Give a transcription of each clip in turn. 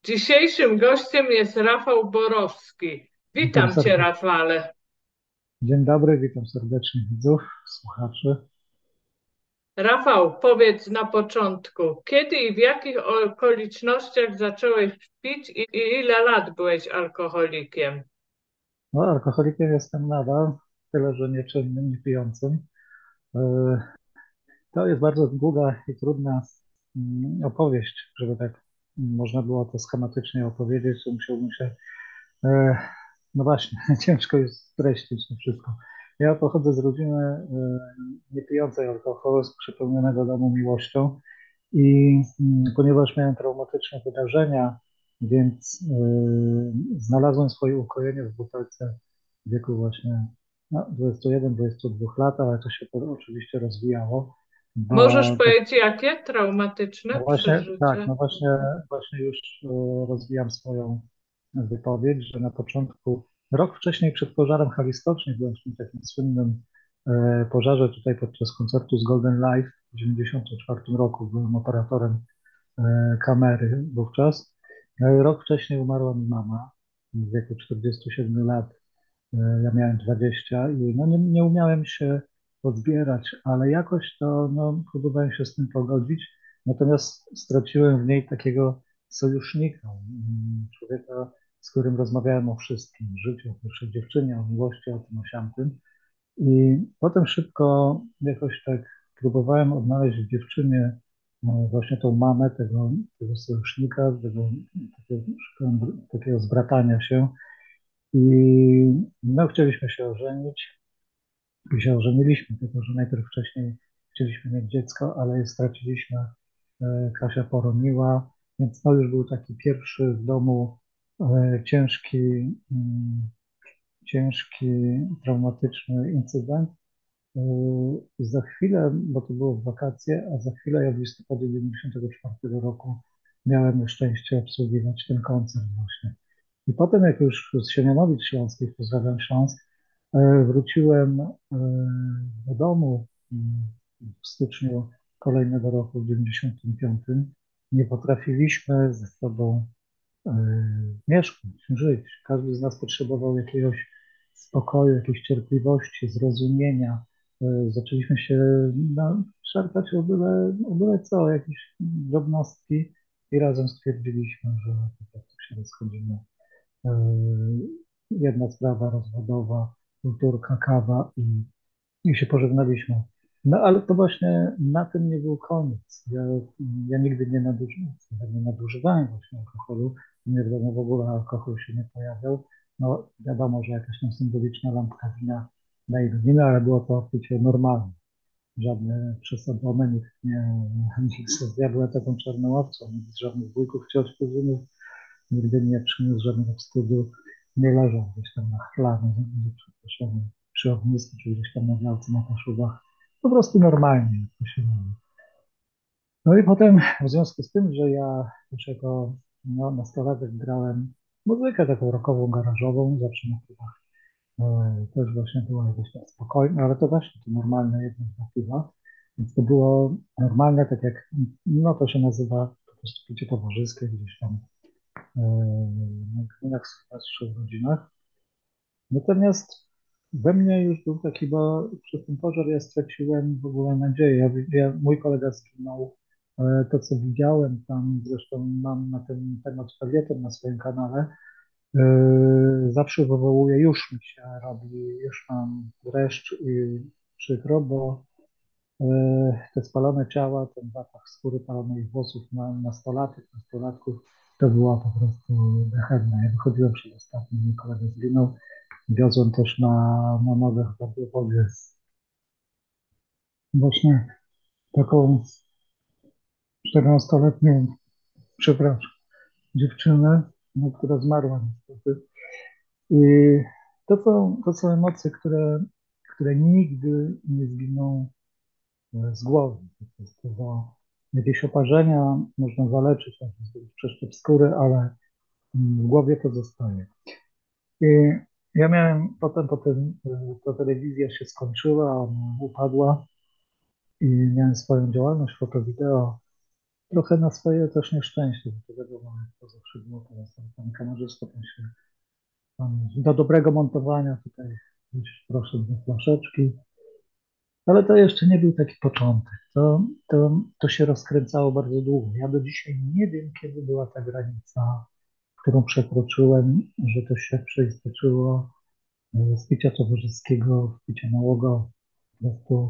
Dzisiejszym gościem jest Rafał Borowski. Witam Witam Cię, serdecznie. Rafale. Dzień dobry, witam serdecznie widzów, słuchaczy. Rafał, powiedz na początku, kiedy i w jakich okolicznościach zacząłeś pić i ile lat byłeś alkoholikiem? No, alkoholikiem jestem nadal, tyle że nieczynnym, nie pijącym. E, To jest bardzo długa i trudna opowieść, żeby tak można było to schematycznie opowiedzieć, to musiałbym się, e, no właśnie, ciężko jest streścić to wszystko. Ja pochodzę z rodziny niepijącej alkoholu, z przepełnionego domu miłością. I ponieważ miałem traumatyczne wydarzenia, więc znalazłem swoje ukojenie w butelce w wieku właśnie 21-22 lat, ale to się oczywiście rozwijało, Możesz bo tak, powiedzieć, jakie no traumatyczne właśnie, tak, przeżycie? no właśnie już rozwijam swoją wypowiedź, że na początku, rok wcześniej przed pożarem Halistocznie, byłem w tym takim słynnym pożarze tutaj podczas koncertu z Golden Life w 1994 roku, byłem operatorem kamery wówczas. Rok wcześniej umarła mi mama w wieku 47 lat. Ja miałem 20 i no nie umiałem się odbierać, ale jakoś to no, próbowałem się z tym pogodzić. Natomiast straciłem w niej takiego sojusznika, człowieka, z którym rozmawiałem o wszystkim, o życiu, o pierwszej dziewczynie, o miłości, o tym, o siamtym. I potem szybko jakoś tak próbowałem odnaleźć w dziewczynie no, właśnie tą mamę, tego sojusznika, takiego zbratania się. I no, chcieliśmy się ożenić i się ożeniliśmy, tylko że najpierw wcześniej chcieliśmy mieć dziecko, ale je straciliśmy. Kasia poroniła, więc to już był taki pierwszy w domu ciężki, ciężki, traumatyczny incydent. Za chwilę, bo to było w wakacje, a za chwilę ja w listopadzie 94 roku miałem szczęście obsługiwać ten koncert właśnie. I potem jak już z Siemianowic Śląskich, pozdrawiam Śląsk, wróciłem do domu w styczniu kolejnego roku, w 95. Nie potrafiliśmy ze sobą e, mieszkać, żyć. Każdy z nas potrzebował jakiegoś spokoju, jakiejś cierpliwości, zrozumienia. Zaczęliśmy się no, szarpać o byle co, jakieś drobnostki i razem stwierdziliśmy, że po prostu się rozchodzimy. E, Jedna sprawa rozwodowa, kulturka, kawa i się pożegnaliśmy. No ale to właśnie na tym nie był koniec. Ja nigdy nie nadużywałem właśnie alkoholu. Nie wiadomo, w ogóle alkohol się nie pojawiał. No wiadomo, że jakaś tam symboliczna lampka wina na imieniny, ale było to picie normalne. Żadne przesadzone, ja byłem taką czarną owcą, nikt z żadnych wujków, cioć, kuzynów nigdy nie przyniósł żadnego wstydu, nie leżał gdzieś tam na chlanie, przepraszam, przy ognisku, czy gdzieś tam na działce, na Kaszubach. Po prostu normalnie, jak to się mówi. No i potem, w związku z tym, że ja już jako no, nastolatek grałem muzykę taką rockową, garażową, zawsze na klubach. Też właśnie było jakoś tak spokojne, ale to właśnie to normalne jednak na piwa. Więc to było normalne, tak jak, no to się nazywa po prostu picie towarzyskie gdzieś tam na gminach, w rodzinach. Natomiast we mnie już był taki, bo przez ten pożar ja straciłem w ogóle nadzieję. Mój kolega zginął. To, co widziałem tam, zresztą mam na ten temat felieton na swoim kanale, zawsze wywołuje, już mi się robi, już mam dreszcz i przykro, bo te spalone ciała, ten zapach skóry palonych włosów na nastolatków, to była po prostu gehenna. Ja wychodziłem przed ostatnim, mój kolega zginął. Wiozłem też na nogach w wodzie właśnie taką 14-letnią, przepraszam, dziewczynę, no, która zmarła niestety. I to są emocje, które nigdy nie zginą z głowy. Bo jakieś oparzenia można zaleczyć, można zrobić przeszczep skóry, ale w głowie to zostaje. I ja miałem potem ta telewizja się skończyła, ona upadła i miałem swoją działalność foto, wideo. trochę na swoje też nieszczęście, bo to wiadomo, jak to zawsze było teraz, pan kamerzysta, pan do dobrego montowania tutaj gdzieś proszę dwie flaszeczki, ale to jeszcze nie był taki początek. To się rozkręcało bardzo długo. Ja do dzisiaj nie wiem, kiedy była ta granica, którą przekroczyłem, że to się przeistoczyło z picia towarzyskiego w picie nałogowego. Po prostu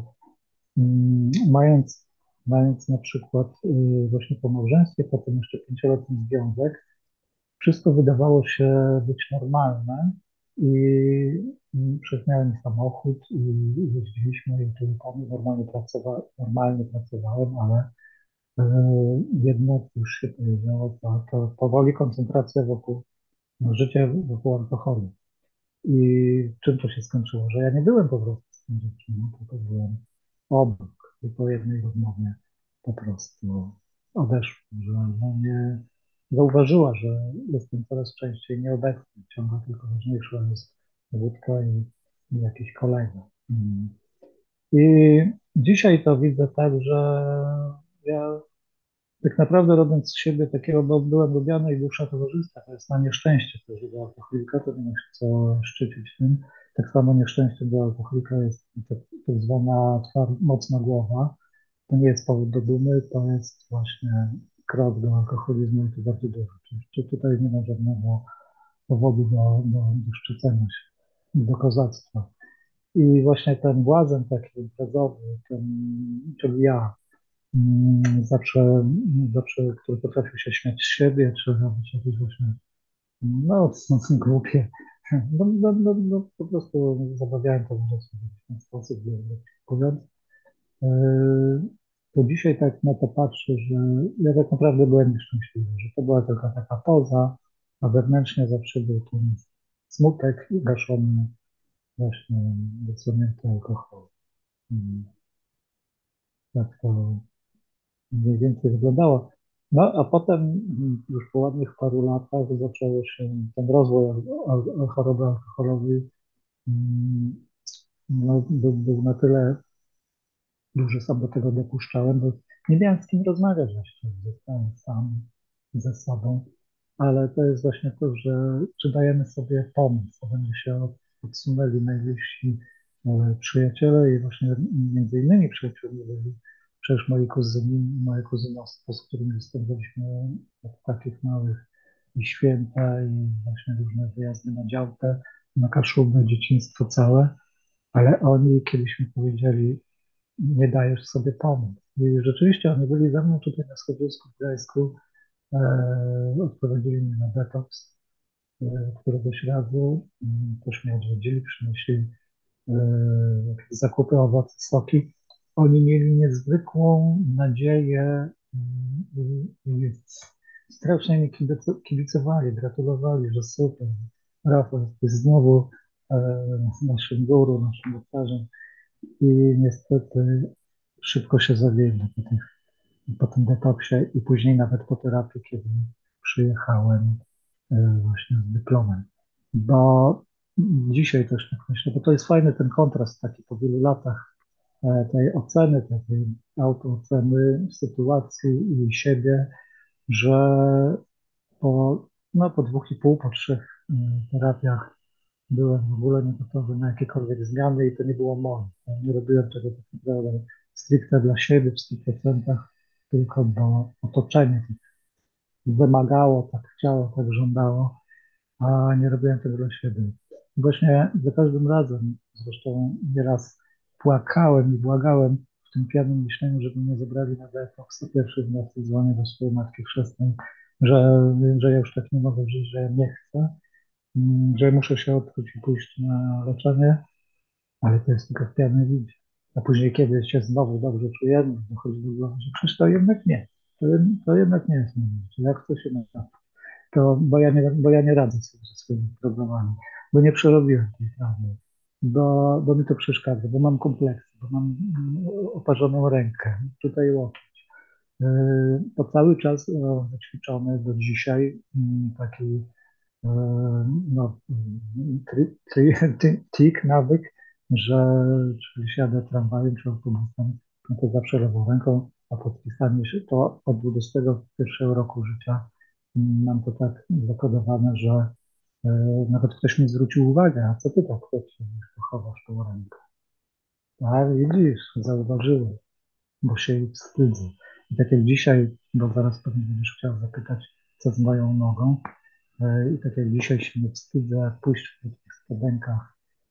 mając na przykład właśnie po małżeństwie, potem jeszcze 5-letni związek, wszystko wydawało się być normalne i miałem samochód i jeździliśmy i tu i tam normalnie pracowałem, ale jednak już się pojawiała ta powoli koncentracja wokół, no, życia wokół alkoholu. I czym to się skończyło? Że ja nie byłem po prostu z tą dziewczyną, tylko byłem obok i po jednej rozmowie po prostu odeszła, że no nie zauważyła, że jestem coraz częściej nieobecny. Ciągle tylko ważniejsza jest wódka i jakiś kolega. I dzisiaj to widzę tak, że ja tak naprawdę robiąc z siebie takiego, bo byłem lubiany i dusza towarzystwa, to jest na nieszczęście też do alkoholika, to nie ma się co szczycić tym. Tak samo nieszczęście do alkoholika jest tak zwana mocna głowa. To nie jest powód do dumy, to jest właśnie krok do alkoholizmu i to bardzo dużo. Czyli tutaj nie ma żadnego powodu do szczycenia się, do kozactwa. I właśnie ten błazen taki imprezowy, czyli ja, zawsze, który potrafił się śmiać z siebie, czy robić jakieś właśnie, no, głupie. Po prostu zabawiałem to w ten sposób, mówiąc. To dzisiaj tak na to patrzę, że ja tak naprawdę byłem nieszczęśliwy, że to była tylko taka poza, a wewnętrznie zawsze był ten smutek i gaszony właśnie wyciągnięty alkohol. Mm, Tak to mniej więcej wyglądało. No a potem już po ładnych paru latach zaczęło się ten rozwój choroby alkoholowej. mm, No, był na tyle duży, sam do tego dopuszczałem, bo nie miałem z kim rozmawiać właściwie. Zostałem sam ze sobą. Ale to jest właśnie to, że czy dajemy sobie pomóc, to będzie się odsunęli najbliżsi przyjaciele i właśnie między innymi przyjaciółmi byli przecież moi kuzyni, moje kuzynostwo, z którymi spędzaliśmy od takich małych i święta i właśnie różne wyjazdy na działkę, na Kaszubę, dzieciństwo całe, ale oni kiedyś mi powiedzieli, nie dajesz sobie pomóc. I rzeczywiście oni byli ze mną tutaj na Schodzisku w Gdańsku, odprowadzili mnie na detoks któregoś razu, też mnie odwiedzili, przynieśli e, jakieś zakupy, owoce, soki. Oni mieli niezwykłą nadzieję i strasznie mi kibicowali, gratulowali, że super. Rafał, jesteś znowu naszym guru, naszym lekarzem. I niestety szybko się zawiedli po tym detoksie i później nawet po terapii, kiedy przyjechałem właśnie z dyplomem. Bo dzisiaj też tak myślę, bo to jest fajny ten kontrast taki po wielu latach tej oceny, takiej autooceny sytuacji i siebie, że po, no, po 2,5, po 3 terapiach byłem w ogóle nie gotowy na jakiekolwiek zmiany i to nie było moje. Ja nie robiłem tego tak naprawdę stricte dla siebie w 100%, tylko bo otoczenie tak wymagało, tak chciało, tak żądało, a nie robiłem tego dla siebie. Właśnie za każdym razem, zresztą nieraz płakałem i błagałem w tym pijanym myśleniu, żeby mnie zabrali na detoks. To pierwszy w nocy dzwonię do swojej matki chrzestnej, że ja już tak nie mogę żyć, że ja nie chcę, że muszę się odkuć i pójść na leczenie, ale to jest tylko w pijanej widzie. A później, kiedy się znowu dobrze czujemy, dochodzi do głowy, że przecież to jednak nie. To jednak nie jest moje życie. Ja chcę się na to, bo ja nie radzę sobie ze swoimi problemami, bo nie przerobiłem tej prawdy, bo mi to przeszkadza, bo mam kompleksy, bo mam oparzoną rękę, tutaj łokieć. To cały czas ćwiczony do dzisiaj taki no, tik, nawyk, że czy siadę tramwajem czy autobusem, no to zawsze lewą ręką a podpisanie się to od 21 roku życia mam to tak zakodowane, że e, nawet ktoś mi zwrócił uwagę, a co ty tak chcesz, pochowasz tą rękę? A widzisz, zauważyłem, bo się jej wstydzę. I tak jak dzisiaj, bo zaraz pewnie będziesz chciał zapytać, co z moją nogą, i tak jak dzisiaj się nie wstydzę pójść w tych spodenkach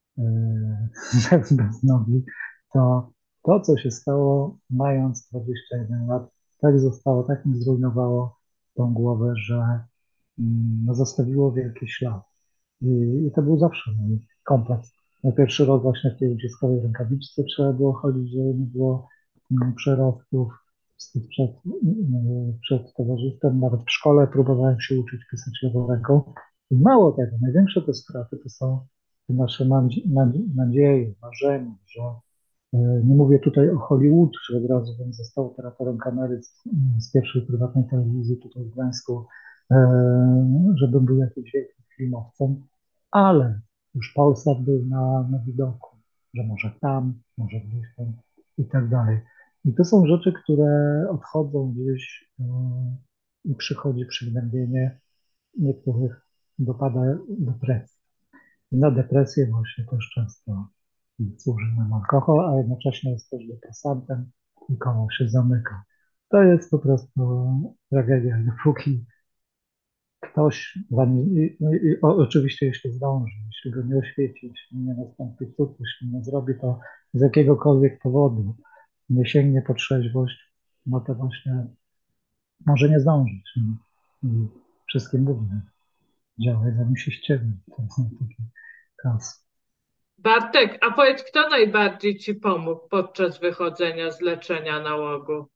bez nogi, to to, co się stało mając 21 lat, tak zostało, tak mi zrujnowało tą głowę, że no, zostawiło wielki ślad. I, I to był zawsze mój kompleks. Na pierwszy rok właśnie w tej uciskowej rękawiczce trzeba było chodzić, żeby nie było przerostów. Wstyd przed towarzystwem. Nawet w szkole próbowałem się uczyć pisać lewą ręką. I mało tego, największe te straty to są te nasze nadzieje, marzenia, że nie mówię tutaj o Hollywood, że od razu bym został operatorem kamery z pierwszej prywatnej telewizji tutaj w Gdańsku, żebym był jakimś wielkim filmowcem, ale już Polsat był na widoku, że może tam, może gdzieś tam i tak dalej. I to są rzeczy, które odchodzą gdzieś i przychodzi przygnębienie, niektórych dopada depresja. I na depresję właśnie też często służy nam alkohol, a jednocześnie jest też depresantem i koło się zamyka. To jest po prostu tragedia. Dopóki ktoś, oczywiście jeśli zdąży, jeśli go nie oświeci, jeśli nie nastąpi cud, jeśli nie zrobi to z jakiegokolwiek powodu, nie sięgnie po trzeźwość, no to właśnie może nie zdążyć. I wszystkim mówię, działaj zanim się ściemni. To jest taki kas. Bartek, a powiedz, kto najbardziej ci pomógł podczas wychodzenia z leczenia nałogu?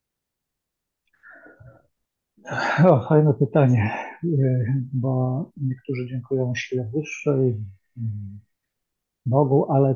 O, fajne pytanie, bo niektórzy dziękują sile wyższej, Bogu, ale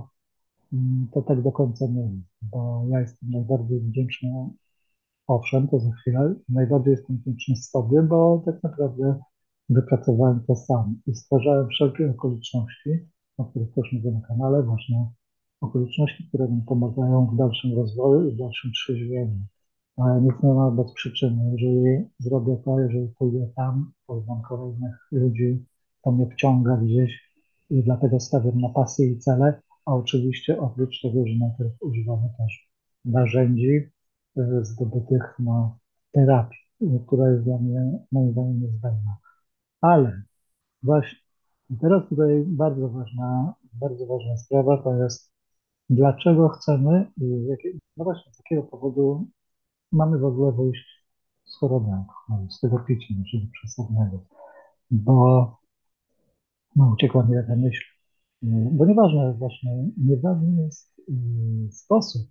to tak do końca nie jest, bo ja jestem najbardziej wdzięczny, owszem, to za chwilę, najbardziej jestem wdzięczny sobie, bo tak naprawdę wypracowałem to sam i stwarzałem wszelkie okoliczności, o których też mówię na kanale, ważne okoliczności, które mi pomagają w dalszym rozwoju i w dalszym trzeźwieniu. Ale nic nie ma bez przyczyny. Jeżeli zrobię to, jeżeli pójdę tam, poznam kolejnych ludzi, to mnie wciąga gdzieś i dlatego stawiam na pasje i cele, a oczywiście oprócz tego, że najpierw używamy też narzędzi zdobytych na terapii, która jest dla mnie moim zdaniem niezbędna. Ale właśnie teraz tutaj bardzo ważna sprawa to jest, dlaczego chcemy, no właśnie z jakiego powodu mamy w ogóle wyjść z choroby alkoholu, z tego picia naszego przesadnego, bo no, uciekła mi taka myśl, bo nieważne właśnie, nieważny jest sposób,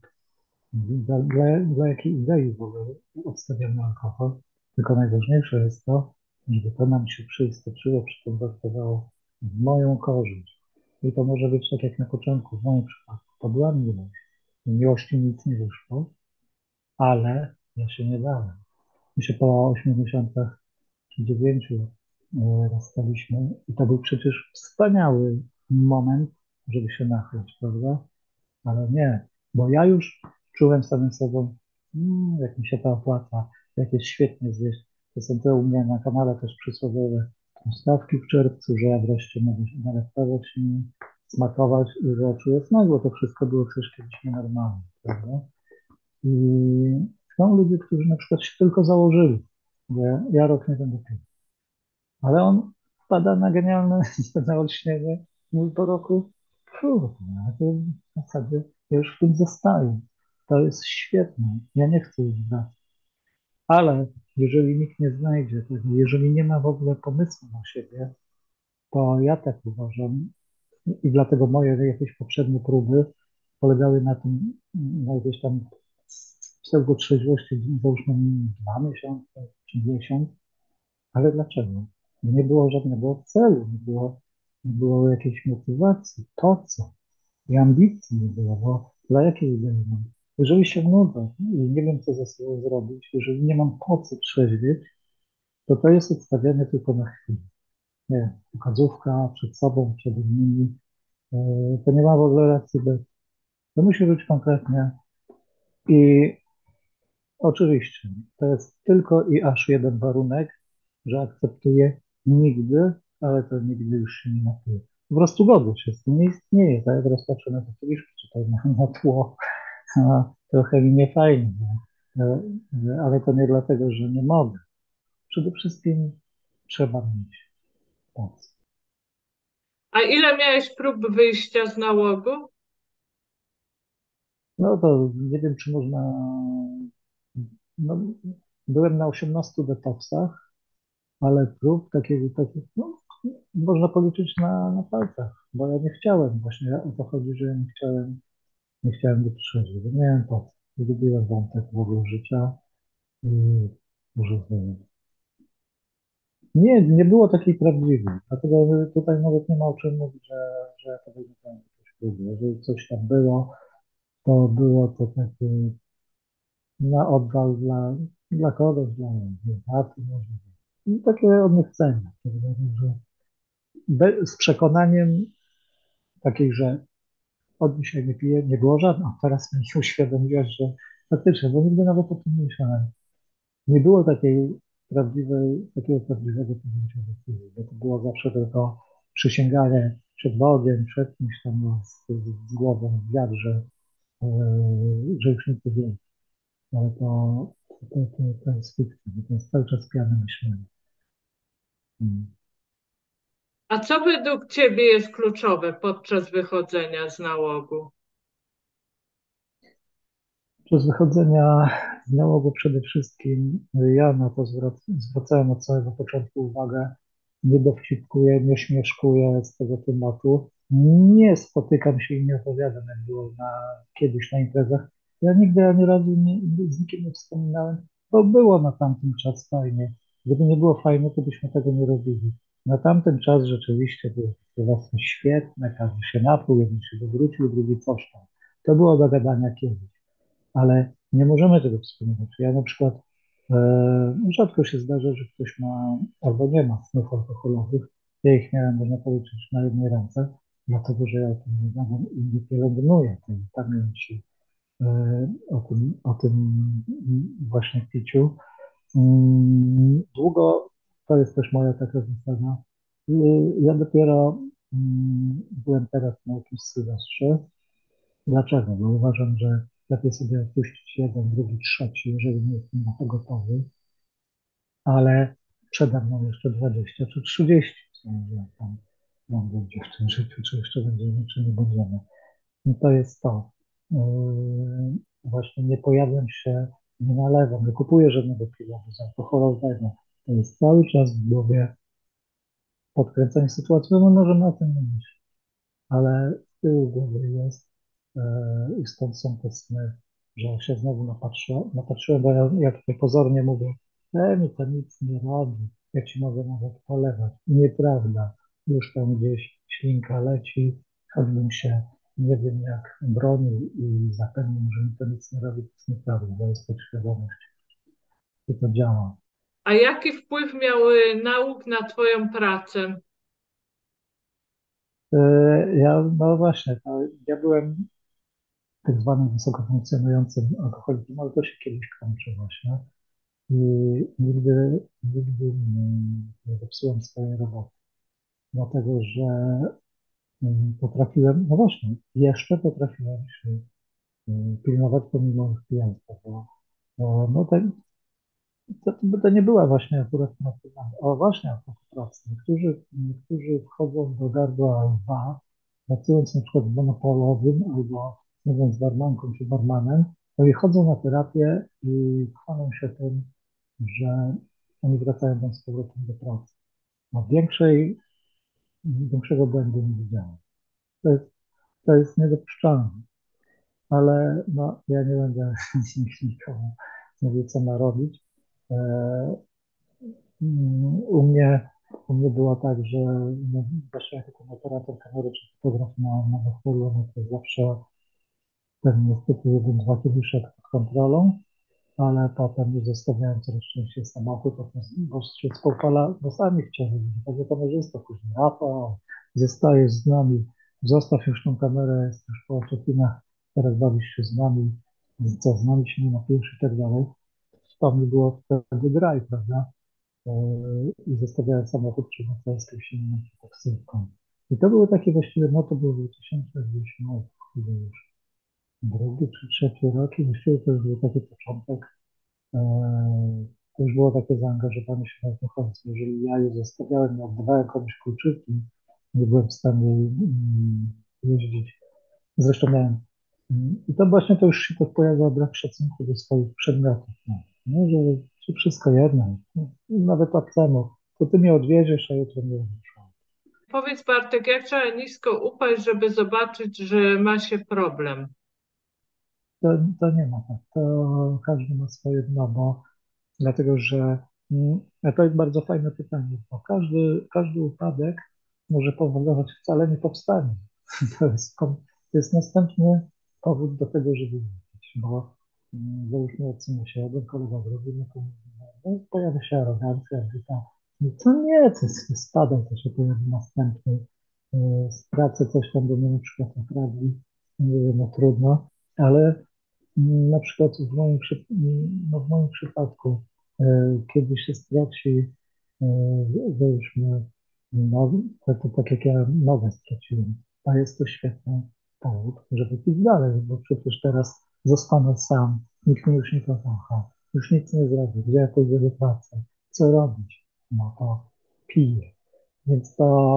dla jakiej idei w ogóle odstawiamy alkohol, tylko najważniejsze jest to, żeby to nam się przeistoczyło, przekonwertowało w moją korzyść. I to może być tak jak na początku, w moim przypadku, to była miłość. Z miłości nic nie wyszło, ale ja się nie dałem. My się po 8 miesiącach czy 9 rozstaliśmy i to był przecież wspaniały moment, żeby się nachlać, prawda? Ale nie, bo ja już czułem samym sobą, jak mi się to opłaca, jak jest świetnie zjeść. To są te u mnie na kanale też przysłowiowe stawki w czerwcu, że ja wreszcie mogę się nalektować i smakować i że czuję smak, bo to wszystko było przecież kiedyś nienormalne, prawda? I są ludzie, którzy na przykład się tylko założyli, że ja rok nie będę pił. Ale on wpada na genialne naolśnienie, mój po roku, kurde, ale to w zasadzie ja już w tym zostaję. To jest świetne, ja nie chcę już wracać. Ale jeżeli nikt nie znajdzie tego, jeżeli nie ma w ogóle pomysłu na siebie, to ja tak uważam i dlatego moje jakieś poprzednie próby polegały na tym, na jakiejś tam pseudotrzeźwości, załóżmy 2 miesiące czy miesiąc, ale dlaczego? Nie było żadnego celu, nie było jakiejś motywacji. Po co? I ambicji nie było, bo dla jakiej idei mam? Jeżeli się nudzę i nie wiem, co ze sobą zrobić, jeżeli nie mam po co trzeźwieć, to to jest odstawianie tylko na chwilę. Nie, pokazówka przed sobą, przed innymi, to nie ma w ogóle racji bytu. To musi być konkretnie i Oczywiście, to jest tylko i aż jeden warunek, że akceptuję nigdy, ale to nigdy już się nie napiję. Po prostu godzę się z tym, nie istnieje. Tak jak teraz patrzę na te kieliszki, tutaj na tło, a trochę mi nie fajnie, ale to nie dlatego, że nie mogę. Przede wszystkim trzeba mieć moc. A ile miałeś prób wyjścia z nałogu? No to nie wiem, czy można. No, byłem na 18 detoksach, ale prób takich no, można policzyć na palcach, bo ja nie chciałem, właśnie o to chodzi, że ja nie chciałem być trzeźwy, bo nie miałem po co. Zgubiłem wątek w ogóle życia i użyłem. Nie było takiej prawdziwej, dlatego tutaj nawet nie ma o czym mówić, że ja to wynikałem jakieś próby. Jeżeli coś tam było, to było to takie na oddal dla kogoś, dla taty może. I takie od niechcenia, że z przekonaniem takiej, że od dzisiaj nie piję, nie było żadnych. Teraz mi się uświadomiłeś, że faktycznie, bo nigdy nawet o tym nie myślałem. Nie było takiego prawdziwego podjęcia decyzji, bo to było zawsze tylko przysięganie przed Bogiem, przed kimś tam z głową w wiadrze, że już nic nie wiem. Ale to jest fikcja, to jest cały czas pijane myślenie. Mm. A co według ciebie jest kluczowe podczas wychodzenia z nałogu? Przez wychodzenia z nałogu przede wszystkim ja na to zwracałem od samego początku uwagę, nie dowcipkuję, nie śmieszkuję z tego tematu, nie spotykam się i nie opowiadam, jak było kiedyś na imprezach. Ja nigdy ani razu z nikim nie wspominałem, bo było na tamten czas fajnie. Gdyby nie było fajnie, to byśmy tego nie robili. Na tamten czas rzeczywiście były sytuacje świetne, każdy się napój, jeden się wywrócił, drugi coś tam. To było do gadania kiedyś, ale nie możemy tego wspominać. Ja na przykład rzadko się zdarza, że ktoś ma albo nie ma snów alkoholowych. Ja ich miałem, można policzyć na jednej ręce, dlatego że ja o tym nie gadam i nie pielęgnuję tej pamięci o tym właśnie piciu. Długo, to jest też moja taka zasada. Ja dopiero byłem teraz na jakimś sylwestrze. Dlaczego? Bo uważam, że lepiej sobie odpuścić jeden, drugi, trzeci, jeżeli nie jestem na to gotowy, ale przede mną jeszcze 20 czy 30, co mówię, tam będzie w tym życiu, czy jeszcze będziemy, czy nie będziemy. I to jest to. Właśnie nie pojawiam się, nie nalewam, nie kupuję żadnego piwa bezalkoholowego. To jest cały czas w głowie podkręcanie sytuacji, no możemy o tym mówić, ale z tyłu głowy jest i stąd są te sny, że się znowu napatrzyłem, bo ja tutaj pozornie mówię, mi to nic nie robi, ja ci mogę nawet polewać. Nieprawda, już tam gdzieś ślinka leci, choćbym się nie wiem jak bronił i zapewnił, że mi to nic nie robi, to jest nieprawda, bo jest podświadomość i to działa. A jaki wpływ miał nauk na twoją pracę? No właśnie, ja byłem tak zwanym wysoko funkcjonującym alkoholikiem, ale to się kiedyś kończy właśnie. I nigdy nie zepsułem swojej roboty, dlatego że potrafiłem, no właśnie, jeszcze potrafiłem się pilnować pomimo pijaństwa, bo no to nie była właśnie akurat praca. O właśnie, a propos pracy. Niektórzy wchodzą do gardła lwa, pracując na przykład w monopolowym albo mówiąc z barmanką czy barmanem, to i chodzą na terapię i chwalą się tym, że oni wracają tam z powrotem do pracy. No większego błędu nie widziałem. To jest niedopuszczalne, ale no, ja nie będę nikomu mówił, co ma robić. E, u mnie było tak, że no, właśnie jako operator kamery czy fotograf na weselu, no to zawsze ten niestety jeden, dwa kieliszek pod kontrolą, ale potem już zostawiałem coraz częściej samochód, bo z Popala, bo sami chcieli, będzie kamerzysta, później Rafał, zostajesz z nami, zostaw już tą kamerę, jest już po oczepinach, teraz bawisz się z nami, co z nami się nie napijesz i tak dalej. to mi było wtedy graj, prawda? I zostawiałem samochód przy motorskim silnikiem taksówką. I to były takie właściwie, no to było 2010, chyba już drugi czy trzeci rok i właściwie to już był taki początek. To już było takie zaangażowanie się na tym końcu. Jeżeli ja je zostawiałem, nie oddawałem komuś kluczyki, nie byłem w stanie jeździć. Zresztą miałem. I to właśnie to już się podpowiada brak szacunku do swoich przedmiotów. No, no, że ci wszystko jedno. No, nawet obcemu. To ty mnie odwiedziesz, a jutro mnie odwiesz. Powiedz Bartek, jak trzeba nisko upaść, żeby zobaczyć, że ma się problem? To nie ma tak. To każdy ma swoje dno, bo dlatego, że a to jest bardzo fajne pytanie, bo każdy upadek może powodować wcale nie powstanie. To jest następny powód do tego, żeby mówić, bo załóżmy ocenia się jeden kolega drugi, no to no, pojawia się arogancja, byta. No to nie, to spada, to się pojawi następny, stracę coś tam, bo mnie na przykład nakradli, nie wiem, no trudno, ale na przykład no w moim przypadku, kiedy się straci, załóżmy, no, to tak jak ja nogę straciłem, a jest to świetny powód, żeby iść dalej, bo przecież teraz zostanę sam, nikt mnie już nie pokocha, już nic nie zrobi, gdzie ja pójdę do pracy, co robić? No to piję. Więc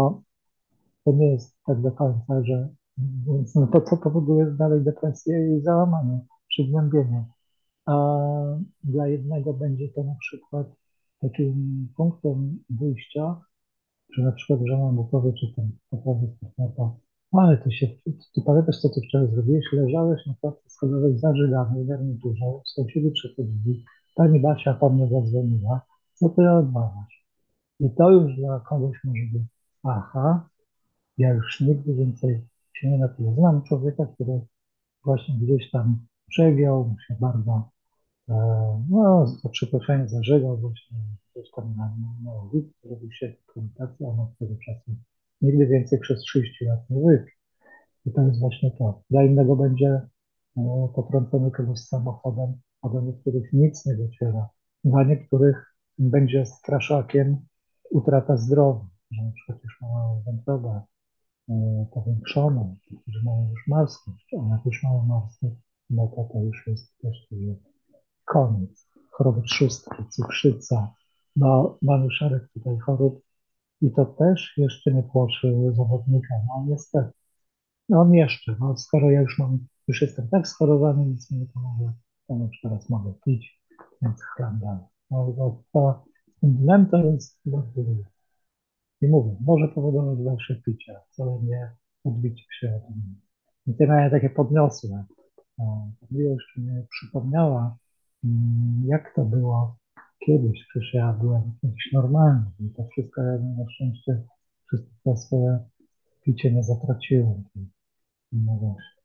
to nie jest tak do końca, że więc no to, co powoduje dalej depresję i załamanie, przygnębienie. A dla jednego będzie to na przykład takim punktem wyjścia, że na przykład żona mu powie, czy ten powie, no to, ale ty pamiętasz, co ty wczoraj zrobiłeś? Leżałeś na klatce schodowej zażygany w garniturze, sąsiedzi przechodzili, pani Basia po mnie zadzwoniła, co ty odwalasz? I to już dla kogoś może być, aha, ja już nigdy więcej się nie napiję. Znam człowieka, który właśnie gdzieś tam przegiął, mu się bardzo, no, za przeproszenie zażegał właśnie gdzieś tam na ulicy, zrobił się komunikacja, a on od tego czasu nigdy więcej przez 30 lat nie wypił. I to jest właśnie to. Dla innego będzie potrącenie kogoś samochodem, a do niektórych nic nie dociera. Dla niektórych będzie straszakiem utrata zdrowia, że na przykład już ma wątrobę powiększoną, ci, którzy mają już marskość, a jak już mają marskość, no to już jest też koniec. Choroby trzustki, cukrzyca, no mamy szereg tutaj chorób i to też jeszcze nie płoszy zawodnika, no niestety. No on jeszcze, no skoro ja już jestem tak schorowany, nic mi nie pomoże, to już teraz mogę pić, więc chlam dalej. No, ten dnem to jest bardzo dużo. I mówię, może powodować dalsze picie, wcale nie odbicie się od nim. I te miałem takie podniosłe. Miłość mnie przypomniała, jak to było kiedyś, przecież ja byłem jakiś normalny i to wszystko ja na szczęście wszystko to swoje picie nie zatraciłem. No właśnie.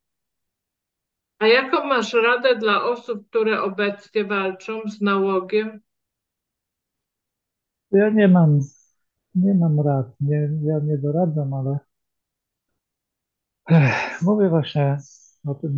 A jaką masz radę dla osób, które obecnie walczą z nałogiem? Ja nie mam rad, ja nie doradzam, ale mówię właśnie o tym,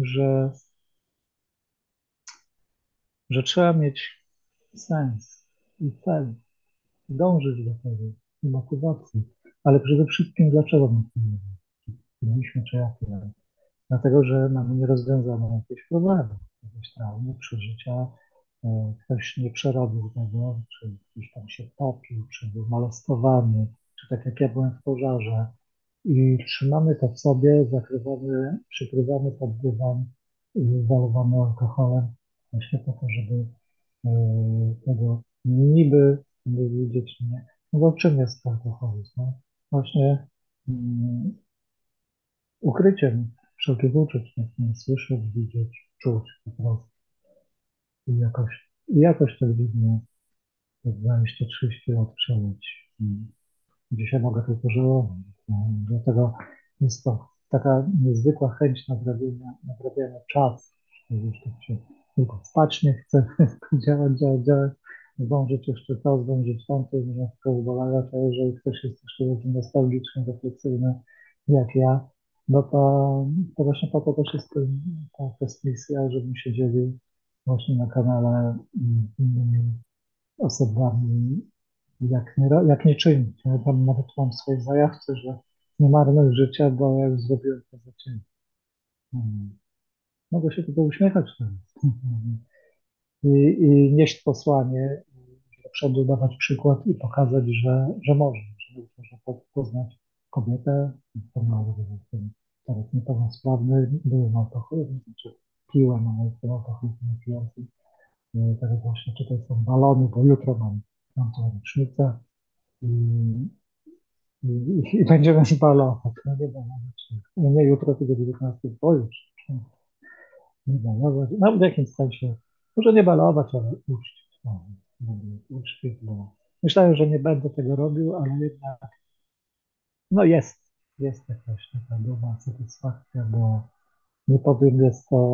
że trzeba mieć sens i cel, dążyć do tego i motywację, ale przede wszystkim dlaczego my to mieliśmy, czy jakie. Dlatego, że mamy nierozwiązane jakieś problemy, jakieś traumy, przeżycia, ktoś nie przerobił tego, czy gdzieś tam się topił, czy był molestowany, czy tak jak ja byłem w pożarze i trzymamy to w sobie, zakrywamy, przykrywamy pod dywan i zalewamy alkoholem właśnie po to, żeby tego niby nie widzieć, nie. No bo czym jest alkoholizm? No? Właśnie ukryciem wszelkich uczuć, nie słyszeć, widzieć, czuć po prostu. I jakoś tak dziwnie te 20-30 lat przeżyć. Dzisiaj mogę tylko żałować. No, dlatego jest to taka niezwykła chęć nadrabiania czasu. Już tak się tylko spać nie chce, tylko działać, zdążyć jeszcze to, zdążyć tamto, można tylko zbalawać, a jeżeli ktoś jest jeszcze taki nostalgiczny, refleksyjny jak ja, no to właśnie po to też jest ta kwestia, żebym się dzielił właśnie na kanale z innymi osobami, jak nie czynić. Ja tam nawet mam w swojej zajawce, że nie marnuj życia, bo ja już zrobiłem to za ciebie. Mm. Mogę się tylko uśmiechać teraz. I nieść posłanie, do przodu dawać przykład i pokazać, że można, że poznać kobietę, jestem teraz niepełnosprawny, byłem alkoholikiem, znaczy piłem, ale jestem alkoholikiem pijącym. Teraz właśnie tutaj są balony, bo jutro mam piątą rocznicę i, i będziemy balować. No nie balować. Nie jutro, tylko 19 pojutrze. Nie balować. No w jakimś sensie, może nie balować, ale uczcić. No, będę uczcić, bo myślałem, że nie będę tego robił, ale jednak, no jest jakaś taka duma, satysfakcja, bo nie powiem, jest to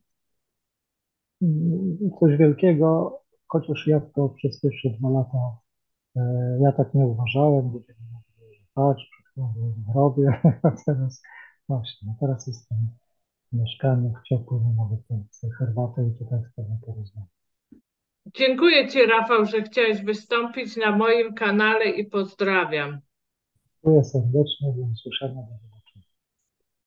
coś wielkiego, chociaż ja to przez pierwsze 2 lata, ja tak nie uważałem, bo tak mówię, patrz, przed chwilą byłem w grobie, a teraz właśnie, no teraz jestem w mieszkaniu, w ciepłym, mogę sobie herbatę i tutaj z tobą porozmawiać. Dziękuję Ci, Rafał, że chciałeś wystąpić na moim kanale i pozdrawiam. Dziękuję serdecznie, do usłyszenia.